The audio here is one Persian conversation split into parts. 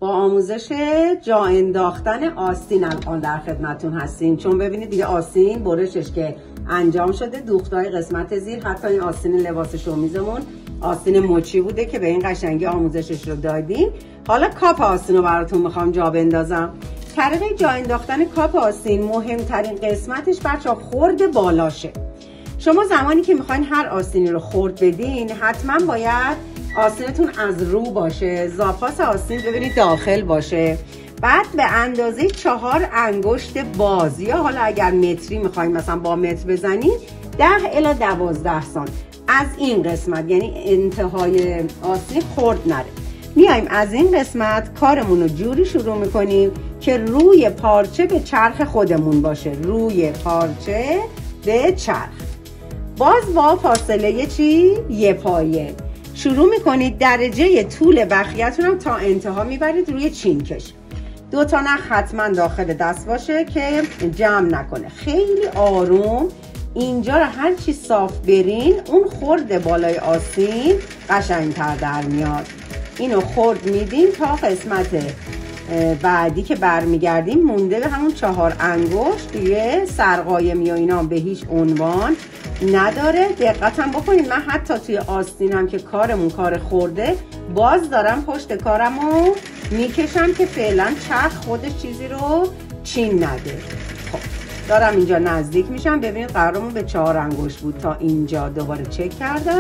با آموزش جا انداختن آستین الان در خدمتتون هستیم. چون ببینید دیگه آستین برشش که انجام شده، دوختای قسمت زیر، حتی این آستین لباس شومیزمون آستین مچی بوده که به این قشنگی آموزشش رو دادیم. حالا کاپ آستین رو براتون میخوام جا بندازم. طریق جا انداختن کاپ آستین مهمترین قسمتش بچه‌ها خرد بالاشه. شما زمانی که میخواین هر آستینی رو خرد بدین، حتما باید آستینتون از رو باشه، زاپاس آستین ببینید داخل باشه، بعد به اندازه 4 انگشت باز، یا حالا اگر متری میخواین مثلا با متر بزنین 10 الی 12 سانت از این قسمت، یعنی انتهای آستین خرد نره. میایم از این قسمت کارمون رو جوری شروع میکنیم که روی پارچه به چرخ خودمون باشه، روی پارچه به چرخ، باز با فاصله چی؟ یه پایه شروع میکنید. درجه طول بخیتون هم تا انتها میبرید روی چینکش. 2 تا نخ حتما داخل دست باشه که جمع نکنه. خیلی آروم اینجا رو هر چی صاف برین، اون خرد بالای آستین قشنگتر در میاد. اینو خرد میدیم تا قسمت بعدی که برمیگردیم مونده به همون 4 انگشت. دیگه سرقایمی و اینا به هیچ عنوان نداره. دقت هم بکنید، من حتی توی آستینم که کارمون کار خورده، باز دارم پشت کارمو میکشم که فعلا چرخ خودش چیزی رو چین نده. خب دارم اینجا نزدیک میشم. ببینید قرارمون به 4 انگشت بود، تا اینجا دوباره چک کردم.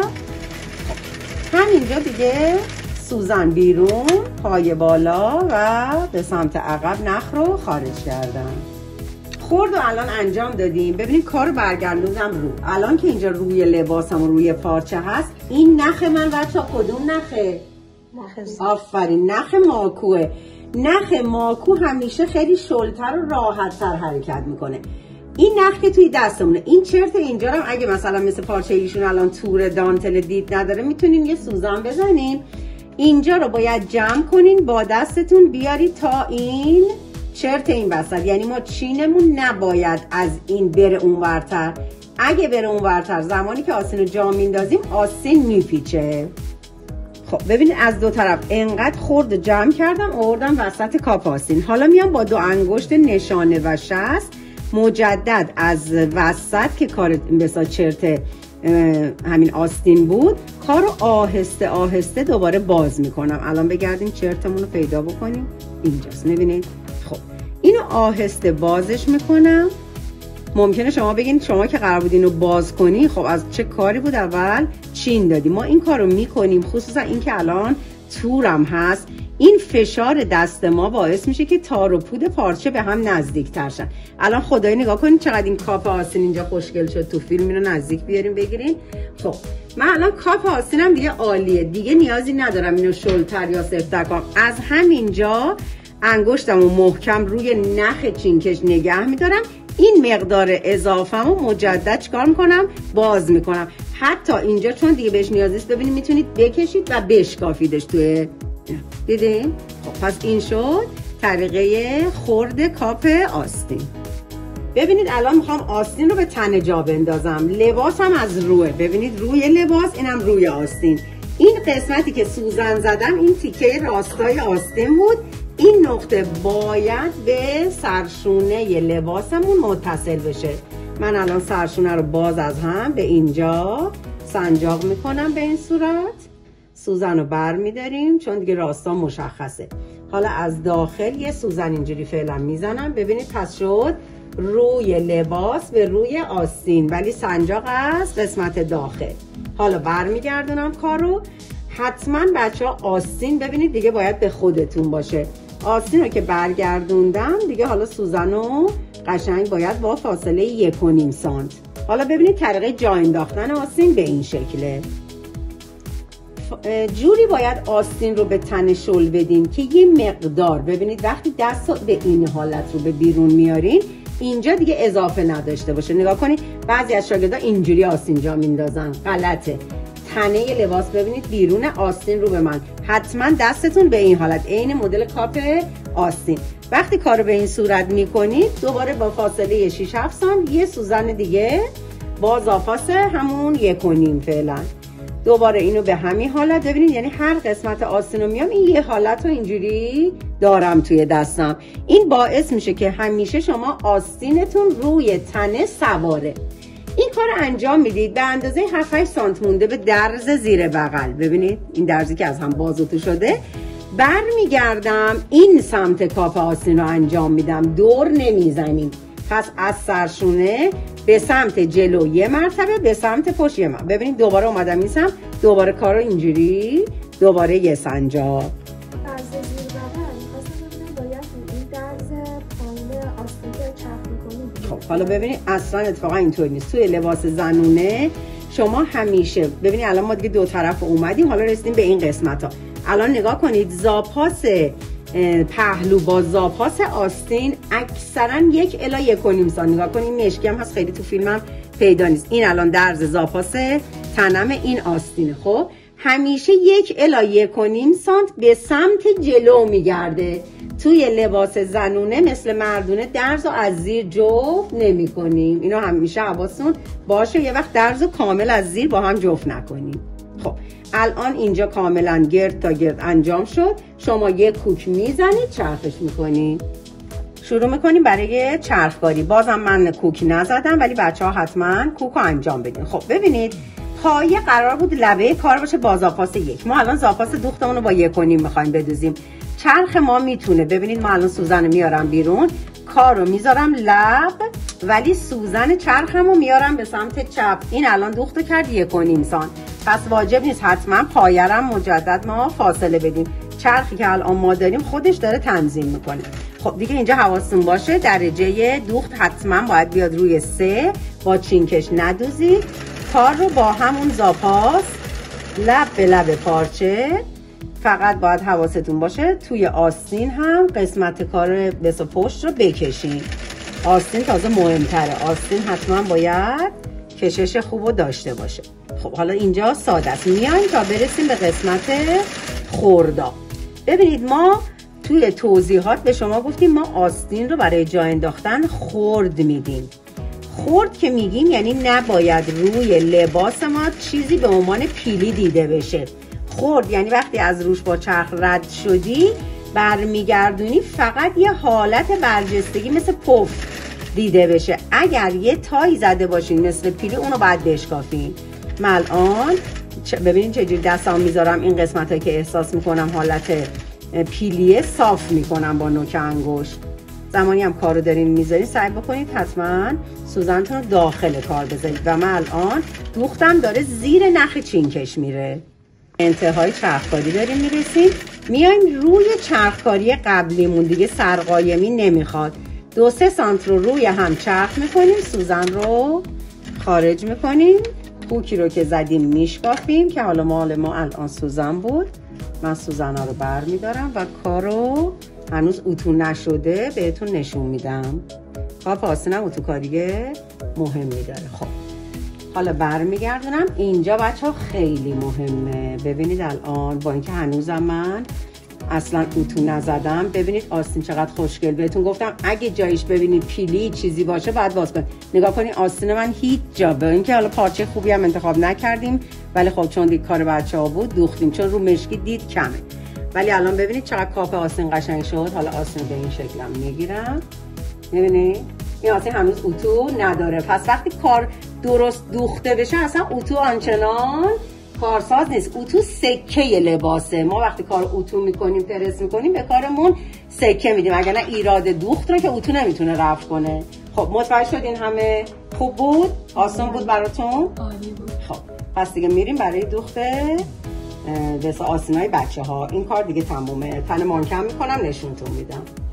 خب همینجا دیگه سوزن بیرون، پای بالا و به سمت عقب نخ رو خارج کردم. خرد رو الان انجام دادیم. ببینید کار رو برگردوندم رو. الان که اینجا روی لباسم و روی پارچه هست، این نخ من بچه کدوم نخه؟ آفرین، نخ ماکوه. نخ ماکو همیشه خیلی شلتر و راحتتر حرکت میکنه. این نخ که توی دستمونه، این چرت اینجا رو اگه مثلا مثل پارچه ایشون الان تور دانتل دید نداره، میتونین یه سوزن بزنین. اینجا رو باید جمع کنین، با دستتون بیارید تا این چرت این وسط، یعنی ما چینمون نباید از این بره اون ورتر. اگه بره اون ورتر، زمانی که آستین رو جا میندازیم آستین میپیچه. خب ببینید از 2 طرف انقدر خرد جمع کردم، آوردم وسط کاپ آستین. حالا میام با 2 انگشت نشانه و شست مجدد از وسط که کار بسا چرت همین آستین بود، کار رو آهسته آهسته دوباره باز میکنم. الان بگردیم چرتمون رو پیدا بکنیم. اینجاست، میبینید؟ خب اینو آهسته بازش میکنم. ممکنه شما بگین شما که قرار بود اینو باز کنی، خب از چه کاری بود اول چین دادی؟ ما این کار رو میکنیم، خصوصا این که الان تورم هست، این فشار دست ما باعث میشه که تار و پود پارچه به هم نزدیک تر شن. الان خدایی نگاه کنید چقدر این کاپ آستین اینجا خوشگل شد. تو فیلم اینو نزدیک بیاریم بگیرین. خب من الان کاپ آستینم دیگه عالیه، دیگه نیازی ندارم اینو شلتر یا سفت‌تر کنم. از همینجا انگشتمو محکم روی نخ چینکش نگه میدارم. این مقدار اضافه‌مو مجدد چیکار میکنم؟ باز میکنم. حتی اینجا چون دیگه بهش نیاز نیست، ببینید میتونید بکشید و بشکافیدش توی. دیدین؟ خب پس این شد طریقه خرد کاپ آستین. ببینید الان میخوام آستین رو به تنه جا بندازم. لباسم از روه، ببینید روی لباس، اینم روی آستین. این قسمتی که سوزن زدم این تیکه راستای آستین بود. این نقطه باید به سرشونه لباسمون متصل بشه. من الان سرشونه رو باز از هم به اینجا سنجاق میکنم به این صورت. سوزن رو بر میداریم چون دیگه راستا مشخصه. حالا از داخل یه سوزن اینجوری فعلا میزنم. ببینید پس شد روی لباس به روی آستین، ولی سنجاق از قسمت داخل. حالا بر میگردونم کارو. حتما بچه ها آستین ببینید دیگه باید به خودتون باشه. آستین رو که برگردوندم دیگه، حالا سوزن رو قشنگ باید با فاصله 1.5 سانت. حالا ببینید طریقه جا انداختن آستین به این شکله. جوری باید آستین رو به تن شل بدین که یه مقدار، ببینید وقتی دست به این حالت رو به بیرون میارین، اینجا دیگه اضافه نداشته باشه. نگاه کنید بعضی از شاگردا اینجوری آستین جا میندازن، غلطه. تنه لباس ببینید بیرون، آستین رو به من. حتما دستتون به این حالت، عین مدل کاپ آستین. وقتی کارو به این صورت میکنید دوباره با فاصله 6-7 سانت یه سوزن دیگه با زاپاس همون 1.5 فعلا. دوباره اینو به همین حالت ببینید، یعنی هر قسمت آستین رو میام این یه حالت رو اینجوری دارم توی دستم. این باعث میشه که همیشه شما آستینتون روی تنه سواره. این کار انجام میدید به اندازه 7-8 سانت مونده به درز زیر بغل. ببینید این درزی که از هم باز و تو شده، برمیگردم این سمت کاپ آستین رو انجام میدم، دور نمیزنیم. پس از سرشونه به سمت جلو یه مرتبه، به سمت پشت یه مرتبه. ببینید دوباره اومدم این سمت، دوباره کارو اینجوری، دوباره یه سنجاب. درز زیر بغل می‌خواستم ببینم باید این درز پایین آستین رو چرخ می‌کنید. خب حالا ببینید اصلا اتفاقا اینطور نیست. توی لباس زنونه شما همیشه ببینید، الان ما دیگه دو طرف اومدیم، حالا رسیدیم به این قسمت ها. الان نگاه کنید، زاپاس پهلو با زاپاس آستین اکثرا 1 الی 1.5 سانت. نگاه کنید این مشکی هم هست، خیلی تو فیلمم پیدا نیست. این الان درز زاپاس تنم این آستینه. خب همیشه 1 الی 1.5 سانت به سمت جلو میگرده. توی لباس زنونه مثل مردونه درز رو از زیر جفت نمی کنیم. اینو همیشه حواستون باشه، یه وقت درز رو کامل از زیر با هم جفت نکنیم. خب الان اینجا کاملا گرد تا گرد انجام شد. شما یه کوک میزنید، چرخش میکنید، شروع میکنیم برای چرخکاری. بازم من کوک نزدم ولی بچه ها حتما کوک رو انجام بدین. خب ببینید پایه قرار بود لبه کار باشه با زاپاس 1. ما الان زاپاس دوختمون رو با 1.5 میخوایم بدوزیم. چرخ ما میتونه، ببینید ما الان سوزن میارم بیرون، کار رو میذارم لب، ولی سوزن چرخم رو میارم به سمت چپ. این الان دوخت کرد 1.5 سانت. پس واجب نیست حتما پایرم مجدد ما فاصله بدیم. چرخی که الان ما داریم خودش داره تنظیم میکنه. خب دیگه اینجا حواستون باشه درجه دوخت حتما باید بیاد روی 3. با چینکش ندوزید. کار رو با همون زاپاس لب به لب پارچه. فقط باید حواستون باشه توی آستین هم قسمت کار بس پشت رو بکشین. آستین تازه مهمتره. آستین حتما باید کشش خوب رو داشته باشه. خب حالا اینجا ساده است. میایم تا برسیم به قسمت خوردا. ببینید ما توی توضیحات به شما گفتیم ما آستین رو برای جا انداختن خرد میدیم. خرد که میگیم یعنی نباید روی لباس ما چیزی به عنوان پیلی دیده بشه. خرد یعنی وقتی از روش با چرخ رد شدی برمیگردونی فقط یه حالت برجستگی مثل پف دیده بشه. اگر یه تای زده باشین مثل پیلی اونو باید بشکافین. من الان ببینید چجوری دستام میذارم این قسمت هایی که احساس میکنم حالت پیلیه صاف میکنم با نوک انگشت. زمانی هم کارو دارین میذارین سعی بکنید حتما سوزنتون رو داخل کار بذارید. و من الان دوختم داره زیر نخ چینکش میره. انتهای چرخکاری داریم میرسیم. میایم روی چرخکاری قبلیمون، دیگه سرقایمی نمیخواد. 2-3 سانت رو روی هم چرخ میکنیم، سوزن رو خارج میکنیم، کوکی رو که زدیم میشکافیم که حالا مال ما الان سوزن بود. من سوزن ها رو بر میدارم و کارو هنوز اتو نشده بهتون نشون میدم. کاپ آستینم اتوکاری مهمی داره. خب حالا برمیگردونم اینجا بچه ها خیلی مهمه. ببینید الان با اینکه هنوزم من اصلا اتو نزدم، ببینید آستین چقدر خوشگل. بهتون گفتم اگه جایش ببینید پیلی چیزی باشه باید باز کنید. نگاه کنید آستین من هیچ جا، به اینکه حالا پارچه خوبی هم انتخاب نکردیم ولی خب چون دیگه کار بچه ها بود دوختیم، چون رو مشکی دید کمه. ولی الان ببینید چقدر کاپ آستین قشنگ شد. حالا آستین به این شکلم میگیرم. ببینید این آستین هنوز اتو نداره. پس وقتی کار درست دوخته بشه اصلا اتو آنچنان کارساز نیست. اتو سکه لباسه. ما وقتی کار اتو میکنیم پرس میکنیم به کارمون سکه میدیم، اگر نه ایراد دوخت رو که اتو نمیتونه رفع کنه. خب متوجه شدین همه؟ خوب بود؟ آسان بود براتون؟ عالی بود. خب پس دیگه میریم برای دوخت واسه آستینای بچه ها. این کار دیگه تمومه. تن مانکم میکنم نشونتون میدم.